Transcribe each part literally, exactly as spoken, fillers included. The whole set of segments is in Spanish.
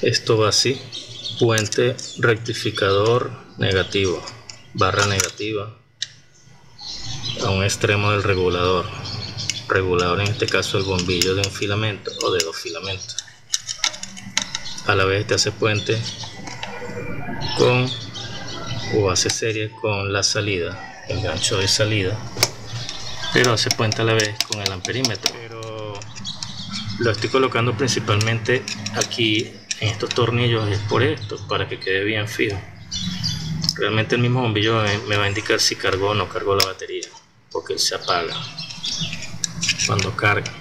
Esto va así: puente rectificador negativo, barra negativa a un extremo del regulador. Regulador en este caso el bombillo de un filamento o de dos filamentos. A la vez te hace puente con o hace serie con la salida, el gancho de salida, pero hace puente a la vez con el amperímetro. Pero lo estoy colocando principalmente aquí en estos tornillos es por esto, para que quede bien fijo. Realmente el mismo bombillo me va a indicar si cargó o no cargó la batería, porque se apaga cuando carga.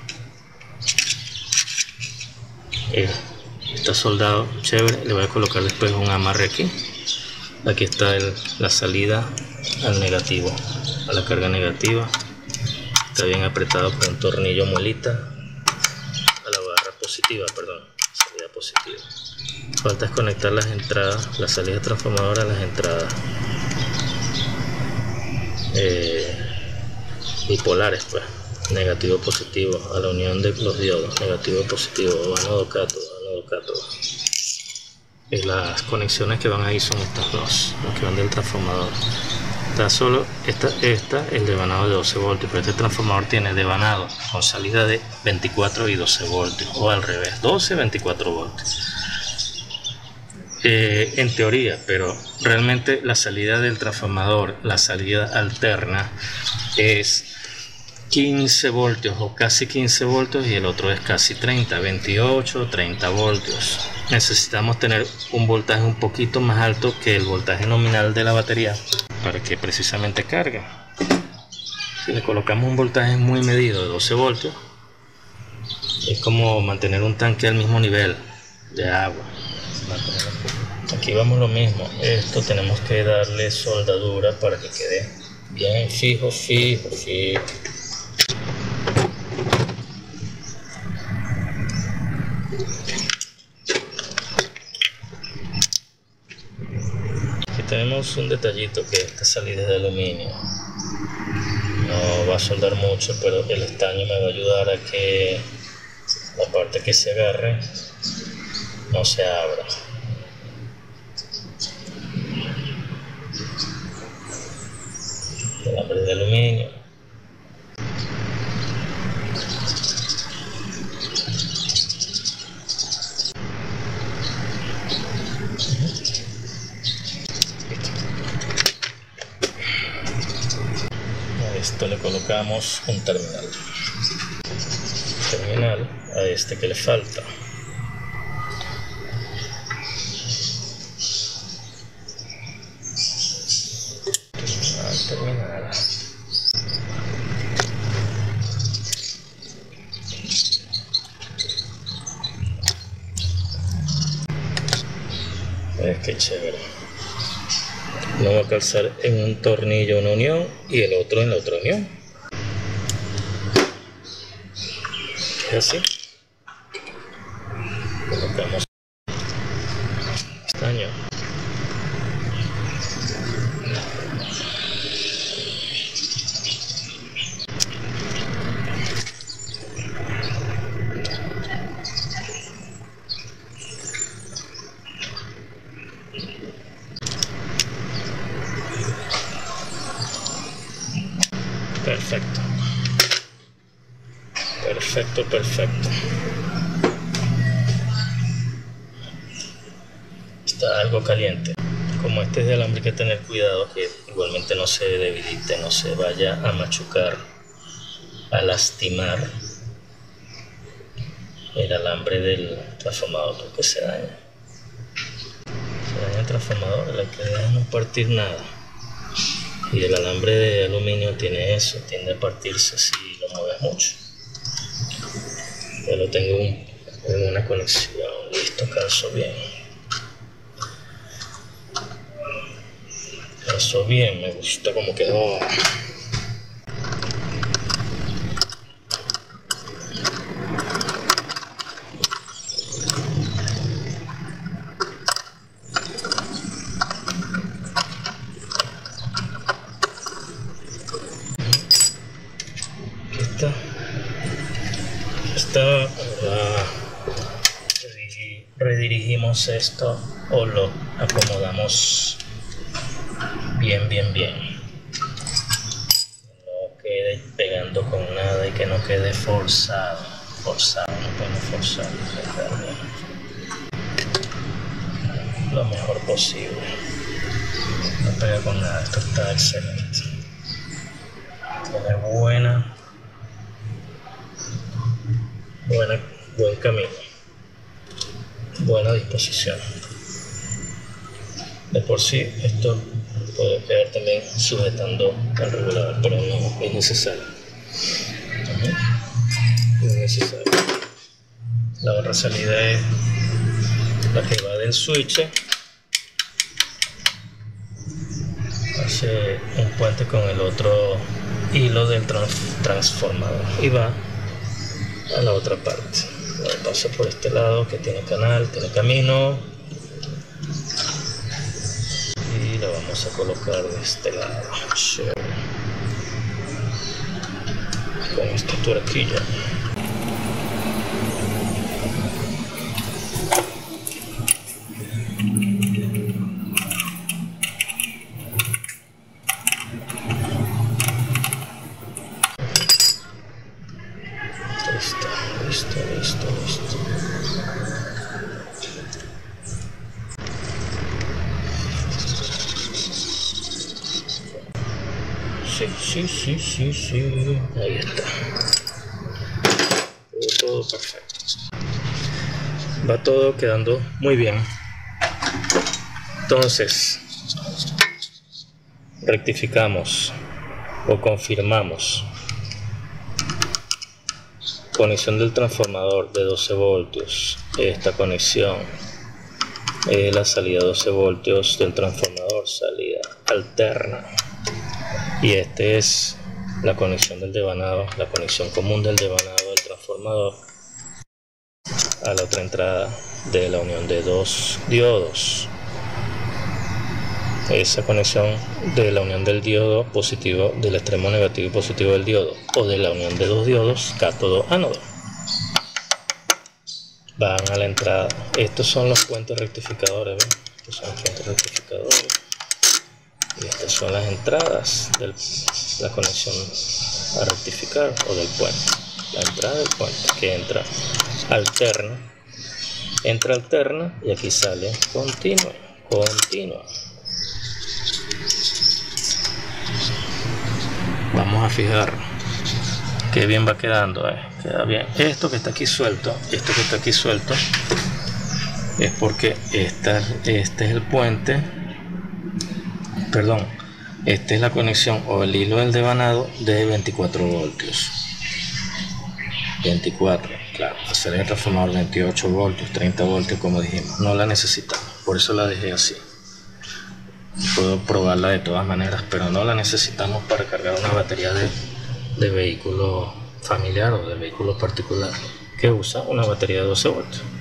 Eh, está soldado chévere. Le voy a colocar después un amarre aquí. Aquí está el, la salida al negativo, a la carga negativa. Está bien apretado con un tornillo muelita a la barra positiva, perdón, salida positiva. Falta es conectar las entradas, la salida transformadora a las entradas eh, bipolares, pues, negativo positivo, a la unión de los diodos, negativo positivo, ánodo cátodo, ánodo cátodo. Y las conexiones que van ahí son estas dos, las que van del transformador. Está solo esta, esta el devanado de doce voltios, pero este transformador tiene devanado con salida de veinticuatro y doce voltios, o al revés, doce, veinticuatro voltios. Eh, en teoría, pero realmente la salida del transformador, la salida alterna, es quince voltios o casi quince voltios, y el otro es casi treinta, veintiocho, treinta voltios. Necesitamos tener un voltaje un poquito más alto que el voltaje nominal de la batería para que precisamente cargue. Si le colocamos un voltaje muy medido de doce voltios, es como mantener un tanque al mismo nivel de agua. Aquí vamos lo mismo. Esto tenemos que darle soldadura para que quede bien fijo, fijo, fijo. Aquí tenemos un detallito, que esta salida es de aluminio. No va a soldar mucho, pero el estaño me va a ayudar a que la parte que se agarre no se abra. El alambre de aluminio. A esto le colocamos un terminal. Terminal a este que le falta. Terminal. Es que chévere. Lo voy a calzar en un tornillo una unión y el otro en la otra unión. Es así. Colocamos estaño. Perfecto, perfecto, perfecto. Está algo caliente. Como este es de alambre, hay que tener cuidado que igualmente no se debilite, no se vaya a machucar, a lastimar el alambre del transformador, porque se daña. Se daña el transformador, la que deja no partir nada. Y el alambre de aluminio tiene eso, tiende a partirse si lo mueves mucho. Yo lo tengo en una conexión, listo, calzo bien. Calzo bien, me gusta como quedó. Está la redirigimos esto o lo acomodamos bien bien bien, no quede pegando con nada y que no quede forzado forzado no podemos forzar, lo mejor posible, no pega con nada. Esto está excelente, tiene buena buena buen camino, buena disposición. De por sí esto puede quedar también sujetando el regulador, pero no es necesario. No es necesario. La barra salida es la que va del switch hace un puente con el otro hilo del trans transformador y va a la otra parte. Pasa por este lado que tiene canal, tiene camino, y la vamos a colocar de este lado. Chévere. Con esta tuerquilla. Listo, listo, listo, listo. Sí, sí, sí, sí, sí. Ahí está. Todo, todo perfecto. Va todo quedando muy bien. Entonces, rectificamos o confirmamos. Conexión del transformador de doce voltios. Esta conexión es la salida doce voltios del transformador, salida alterna. Y este es la conexión del devanado, la conexión común del devanado del transformador a la otra entrada de la unión de dos diodos. Esa conexión de la unión del diodo positivo, del extremo negativo y positivo del diodo, o de la unión de dos diodos cátodo ánodo, van a la entrada. Estos son los puentes rectificadores, ¿ven? Estos son los puentes rectificadores y estas son las entradas de la conexión a rectificar o del puente. La entrada del puente que entra alterna, entra alterna y aquí sale continua, continua. Vamos a fijar que bien va quedando, eh. Queda bien. Esto que está aquí suelto, esto que está aquí suelto es porque esta, este es el puente, perdón, esta es la conexión o el hilo del devanado de veinticuatro voltios. veinticuatro, claro, hacer el transformador veintiocho voltios, treinta voltios como dijimos, no la necesitamos, por eso la dejé así. Puedo probarla de todas maneras, pero no la necesitamos para cargar una batería de, de vehículo familiar o de vehículo particular que usa una batería de doce voltios.